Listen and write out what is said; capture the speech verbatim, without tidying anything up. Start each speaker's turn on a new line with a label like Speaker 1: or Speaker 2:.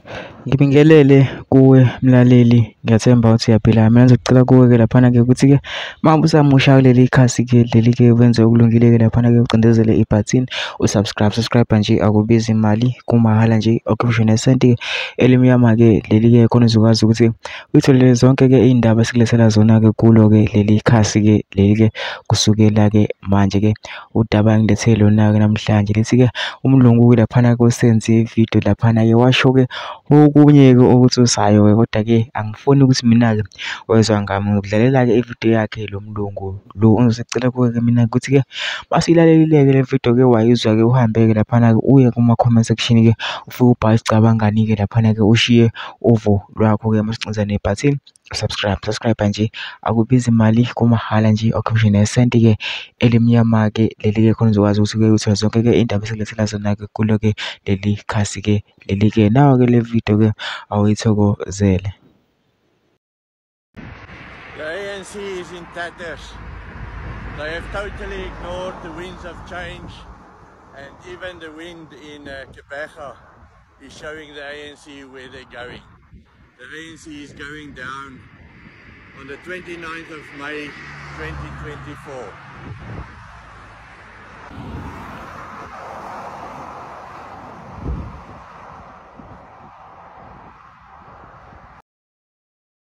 Speaker 1: Ngibingelele kuwe mlaleli, ngiyathemba ukuthi uyaphila. Mina ngizocela kuwe-ke laphana-ke ukuthi-ke uma usamusha kuleli khasi-ke leli-ke wenze okulungile-ke laphana-ke ucindezele ibhathini usubscribe. Subscribe nje akubizi imali, kumahhala nje, okhiphe nesenti-ke elimnyama-ke leli-ke khona uzokwazi ukuthi uyitholele zonke-ke iy'ndaba esikulethela zona-ke kulo-ke leli khasi-ke leli-ke kusukela-ke manje-ke udaba engilethele lona-ke namhlanje lithi-ke umlungu laphana-ke usenze ividiyo laphana-ke washo-ke okunye-ke okuthusayo-ke, kodwa-ke angifuni ukuthi mina-ke wezwa ngami ngikudlalela-ke ividiyo yakhe lo mlungu lo. Engizosicela kuwe-ke mina ukuthi-ke masiyilalelile-ke le vidiyo-ke wayizwa-ke uhambe-ke laphana-ke uye kuma-comment section-ke ufike ubhale isicabangani-ke laphana-ke ushiye uvo lwakho-ke masicindeza nebhathini subscribe. Subscribe nje akubizi imali, kumahhala nje, okhiphe nesenti-ke elimnyama-ke leli-ke khona uzokwazi ukuthi-ke uthole zonke-ke iy'ndaba esikulethela zona-ke kulo-ke leli khasi-ke leli-ke. Nawe-ke le video-ke awuyithokozele.
Speaker 2: The A N C is in tatters. They have totally ignored the winds of change, and even the wind in uh, Kebega is showing the A N C where they're going. The A N C is going down on the twenty-ninth of May twenty twenty-four.